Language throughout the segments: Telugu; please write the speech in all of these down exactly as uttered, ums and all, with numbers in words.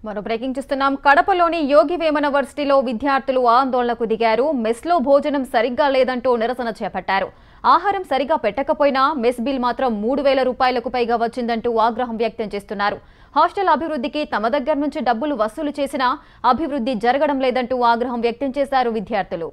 మరో బ్రేకింగ్ చూస్తున్నాం. కడపలోని యోగి వేమన వర్సిటీలో విద్యార్థులు ఆందోళనకు దిగారు. మెస్లో భోజనం సరిగ్గా లేదంటూ నిరసన చేపట్టారు. ఆహారం సరిగా పెట్టకపోయినా మెస్ బిల్ మాత్రం మూడు వేల రూపాయలకు పైగా వచ్చిందంటూ ఆగ్రహం వ్యక్తం చేస్తున్నారు. హాస్టల్ అభివృద్ధికి తమ దగ్గర నుంచి డబ్బులు వసూలు చేసినా అభివృద్ధి జరగడం లేదంటూ ఆగ్రహం వ్యక్తం చేశారు విద్యార్థులు.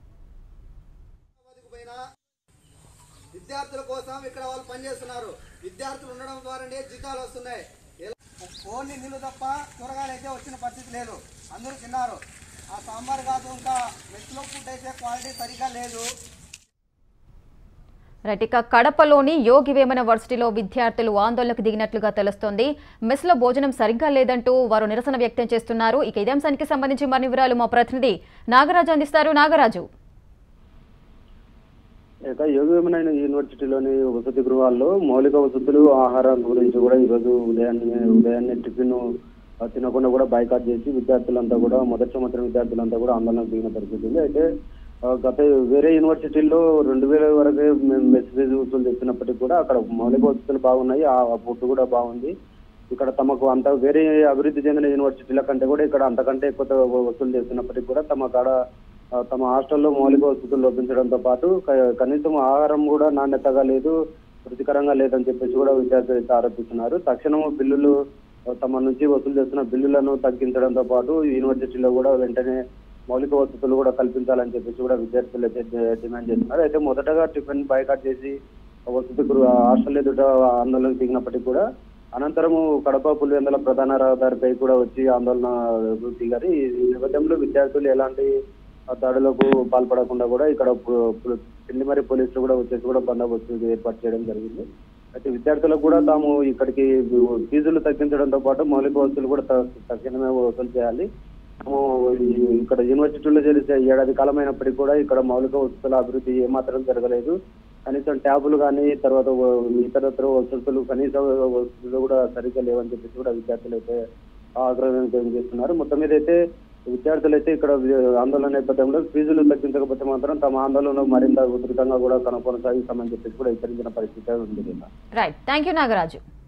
విద్యార్థుల కోసం ఇక్కడ వాళ్ళు పనిచేస్తున్నారు. విద్యార్థులు ఉండడం ద్వారానే జీతాలు వస్తున్నాయి. ఓన్లీ నీళ్ళు తప్ప కూరగాయలు అయితే వచ్చిన పరిస్థితి లేదు. అందరూ తిన్నారు. ఆ సాంబార్ కాదు, ఇంకా మెస్లో ఫుడ్ అయితే క్వాలిటీ సరిగ్గా లేదు. రైట్, కడపలోని యోగి వేమన వర్సిటీలో విద్యార్థులు ఆందోళనకు దిగినట్లుగా తెలుస్తోంది. మెస్లో భోజనం సరిగ్గా లేదంటూ వారు నిరసన వ్యక్తం చేస్తున్నారు. ఇక ఇదే అంశానికి సంబంధించి మరిన్ని వివరాలు మా ప్రతినిధి నాగరాజు అందిస్తారు. నాగరాజు, ఇక యోగి వేమన యూనివర్సిటీలోని వసతి గృహాల్లో మౌలిక వసతులు, ఆహారం గురించి కూడా ఈరోజు ఉదయాన్నే ఉదయాన్నే టిఫిన్ తినకుండా కూడా బైకాట్ చేసి విద్యార్థులంతా కూడా మొదటి సంవత్సరం విద్యార్థులంతా కూడా ఆందోళనకు దిగిన పరిస్థితి ఉంది. అయితే గత వేరే యూనివర్సిటీల్లో రెండు వేల వరకే మెస్ ఫీజు వసూలు చేసినప్పటికీ కూడా అక్కడ మౌలిక వసతులు బాగున్నాయి, ఆ ఫుడ్ కూడా బాగుంది. ఇక్కడ తమకు అంత వేరే అభివృద్ధి చెందిన యూనివర్సిటీల కంటే కూడా ఇక్కడ అంతకంటే ఎక్కువ వసూలు చేసినప్పటికీ కూడా తమ కాడ తమ హాస్టల్లో మౌలిక వసతులు లోపించడంతో పాటు కనీసం ఆహారం కూడా నాణ్యతగా లేదు, రుచికరంగా లేదని చెప్పేసి కూడా విద్యార్థులు ఆరోపిస్తున్నారు. తక్షణం బిల్లులు తమ నుంచి వసూలు చేస్తున్న బిల్లులను తగ్గించడంతో పాటు యూనివర్సిటీలో కూడా వెంటనే మౌలిక వసతులు కూడా కల్పించాలని చెప్పేసి కూడా విద్యార్థులు అయితే డిమాండ్ చేస్తున్నారు. అయితే మొదటగా టిఫిన్ బైకాట్ చేసి వసతి హాస్టల్ ఎదుట ఆందోళనకు దిగినప్పటికీ కూడా అనంతరము కడప పులివెందుల ప్రధాన రహదారిపై కూడా వచ్చి ఆందోళన దిగారు. ఈ నేపథ్యంలో విద్యార్థులు ఎలాంటి దాడులకు పాల్పడకుండా కూడా ఇక్కడ పిండిమరి పోలీసులు కూడా వచ్చేసి కూడా బందోబస్తు ఏర్పాటు చేయడం జరిగింది. అయితే విద్యార్థులకు కూడా తాము ఇక్కడికి ఫీజులు తగ్గించడంతో పాటు మౌలిక వసతులు కూడా తక్షణమే వసూలు చేయాలి. తాము ఇక్కడ యూనివర్సిటీలో చేసే ఏడాది కాలం అయినప్పటికీ కూడా ఇక్కడ మౌలిక వసతుల అభివృద్ధి ఏమాత్రం జరగలేదు. కనీసం ట్యాబులు కానీ తర్వాత ఇతరత్ర వసతులు కనీస వసతులు కూడా సరిగ్గా లేవని చెప్పేసి కూడా విద్యార్థులు అయితే ఆగ్రహం వ్యక్తం చేస్తున్నారు. మొత్తం మీద అయితే విద్యార్థులు అయితే ఇక్కడ ఆందోళన నేపథ్యంలో ఫీజులు తగ్గించకపోతే మాత్రం తమ ఆందోళన మరింత ఉధృతంగా కూడా కొనసాగిస్తామని చెప్పేసి కూడా హెచ్చరించిన పరిస్థితి ఉంది. Right, thank you Nagaraju.